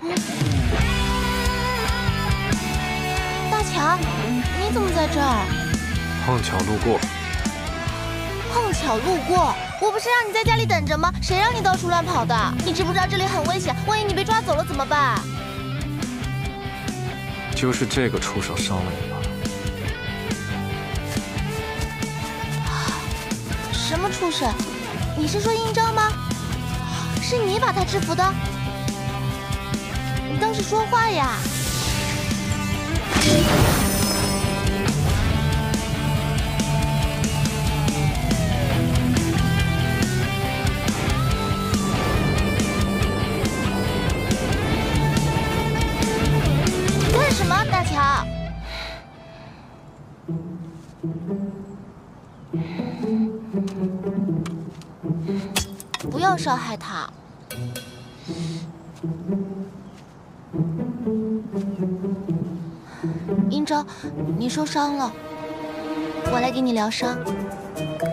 大强，你怎么在这儿？ 碰巧路过。 碰巧路过？我不是让你在家里等着吗？谁让你到处乱跑的？你知不知道这里很危险？万一你被抓走了怎么办？ 就是这个畜生伤了你吧？ 什么畜生？你是说英章吗？是你把他制服的？你倒是说话呀！干什么，大强？不要伤害他。英章，你受伤了，我来给你疗伤。